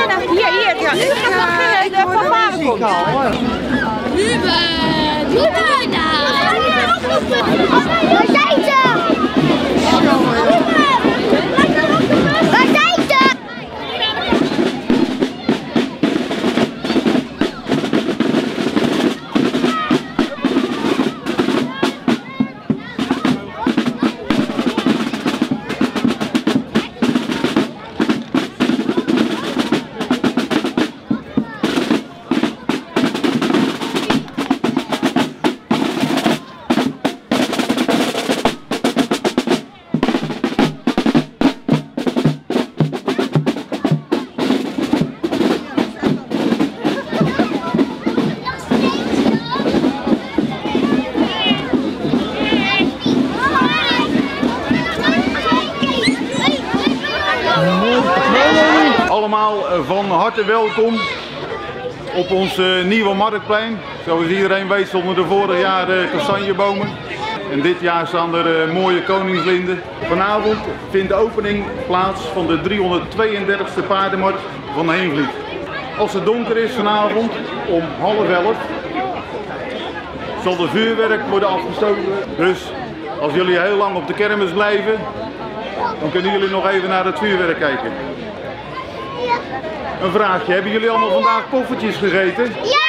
Hier, ja. Ik heb van Maren komt. Ruben, waar zijn ze? Allemaal van harte welkom op ons nieuwe marktplein. Zoals iedereen weet stonden er vorig jaar kastanjebomen. En dit jaar staan er mooie koningslinden. Vanavond vindt de opening plaats van de 332e paardenmarkt van Heenvliet. Als het donker is vanavond om 10:30 zal de vuurwerk worden afgestoken. Dus als jullie heel lang op de kermis blijven, dan kunnen jullie nog even naar het vuurwerk kijken. Een vraagje, hebben jullie allemaal vandaag poffertjes gegeten? Ja!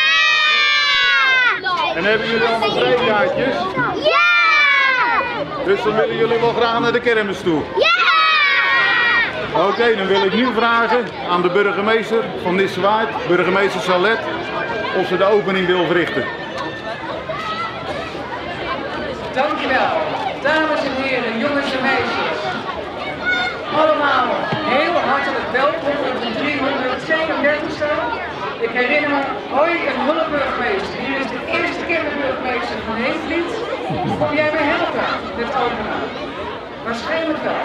En hebben jullie allemaal vrijkaartjes? Ja! Dus dan willen jullie wel graag naar de kermis toe? Ja! Oké, dan wil ik nu vragen aan de burgemeester van Nissewaard, burgemeester Salet, of ze de opening wil verrichten. Dankjewel, dames en heren, jongens en meisjes. Allemaal heel hartelijk welkom op de 332e. Ik herinner me, hoi een hulpburgemeester. Hier is de eerste kinderburgemeester van Heenvliet. Kom jij me helpen met openen? Waarschijnlijk wel.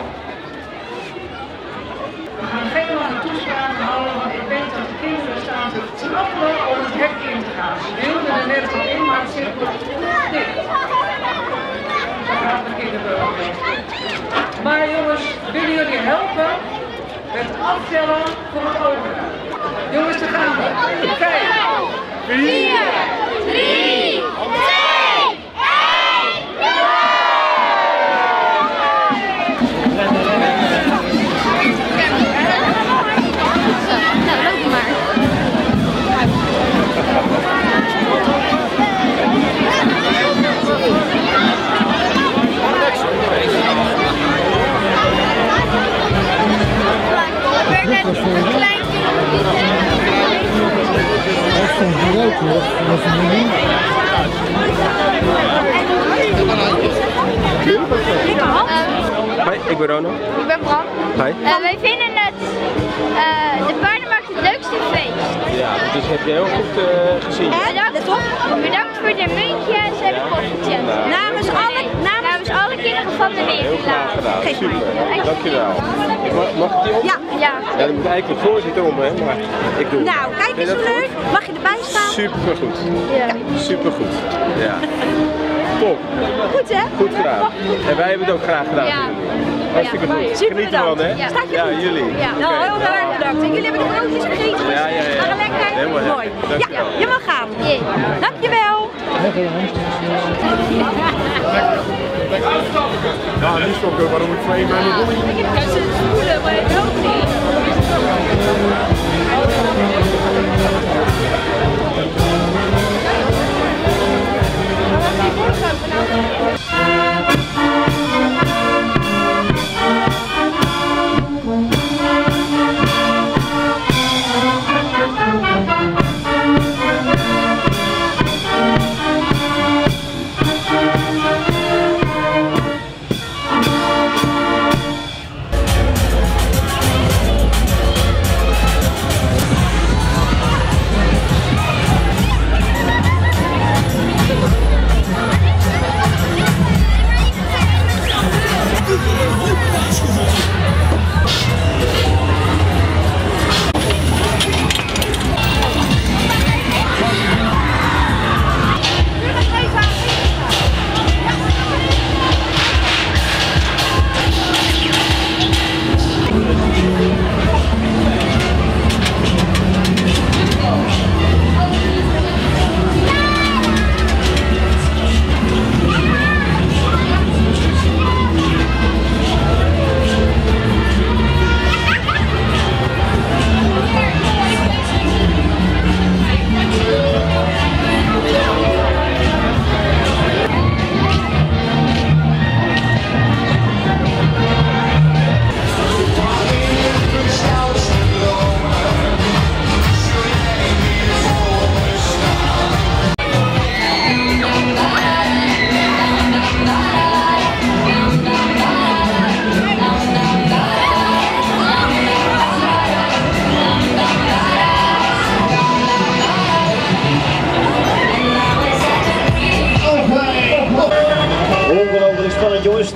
We gaan geen lange toespraak houden, want ik weet dat de kinderen staan te trappelen om het hek in te gaan. Ze wilden er net al in, maar het zit nog dicht. Daar gaat de kinderburgemeester. Maar jongens, willen jullie helpen met aftellen voor het openen? Jongens, daar gaan we. 5, 4, 3, 2, Hoi, ik ben Ronald. Ik ben Bram. Hi. Wij vinden het de paardenmarkt het leukste feest. Ja, dus heb je heel goed gezien. Bedankt voor de muntjes en de koffietjes. Nou, Namens alle kinderen van de heel wereld. graag gedaan, super. Dankjewel. Mag ik die om? Ja. Ja, dan moet eigenlijk de voorzitter om, hè, maar ik doe. Nou, kijk eens hoe leuk. Mag je erbij staan? Super goed. Ja. Super goed. Ja. Top. Goed hè? Goed gedaan. En wij hebben het ook graag gedaan. Ja. Hartstikke goed. Super Geniet ervan, hè? Ja. Staat je Ja, goed? jullie. Ja. Nou, Oké. heel erg bedankt. En jullie hebben de broodjes gegeten. Ja. Waren lekker? Helemaal mooi. dankjewel. Ja, je mag gaan. Jee. Dankjewel. Ja, niet stoppen, waarom ik voor één man niet doe. Ik heb kussen spoelen, maar het loopt niet.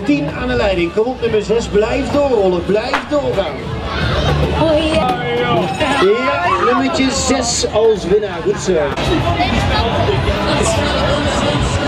10 aan de leiding. Kom op, nummer 6. Blijf doorrollen. Blijf doorgaan. Ja, nummertje 6 als winnaar. Goed zo.